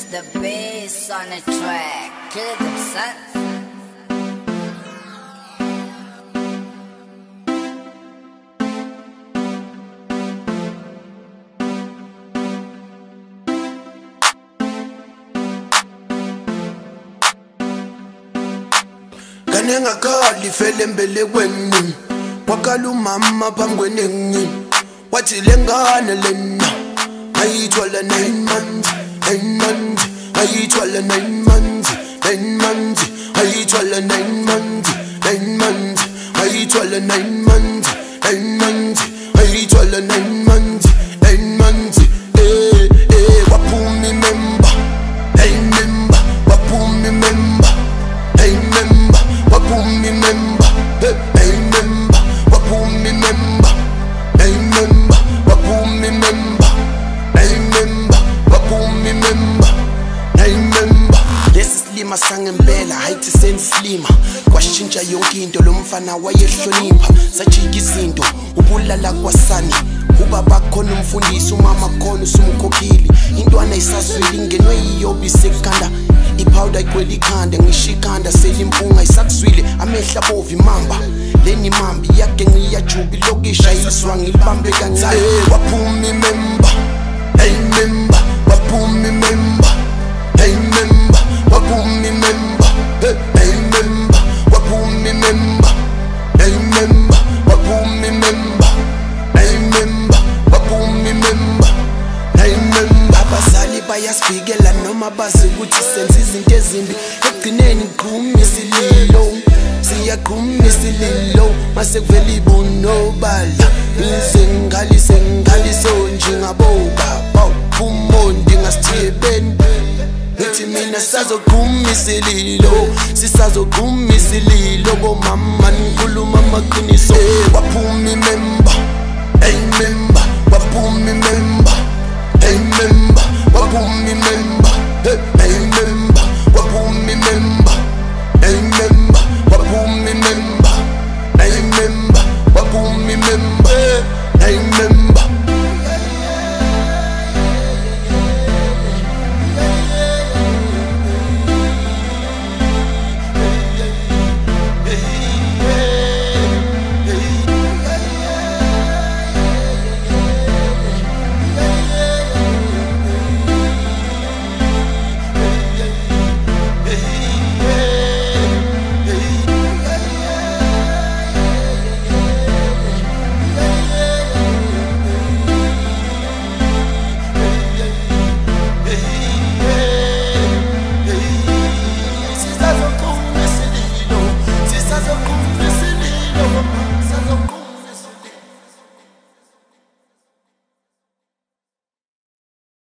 It's the bass on the track. Kill them, son. Kanenga kali fele mbele kweni wakala umama phambi kwenengi wathi lengane lena ayithwala 9 months ayithwala 9 months ayithwala 9 months ayithwala 9 months ayithwala 9 months waphuma member waphuma member waphuma member waphuma member waphuma member lesi silima sangempela hayithi senslima kwashintsha yonke into lo mfana wayehlonipha sajika izinto ubulala kwasani ubaba khona umfundisi umama khona usumkhokhili intwana isaswili ingenwe yiyobi sekanda ipowder igwele ikhanda ngishikanda selimpunga isakuswile amehla bovi mamba leni mambi yake ngiyajubi lokisha iswa ngilibambe kancane waphuma member waphuma member waphuma member waphuma member waphuma member abazali bayasifikela noma bazi ukuthi senza izinto ezimbi ekugcineni gquma isililo siyagquma isililo mase kuvela ibunobala izengalise njengaboba umondi ngasithebeni ngithi mina sazogquma isililo sisazogquma isililo bomama nikhuluma amaqiniso waphuma member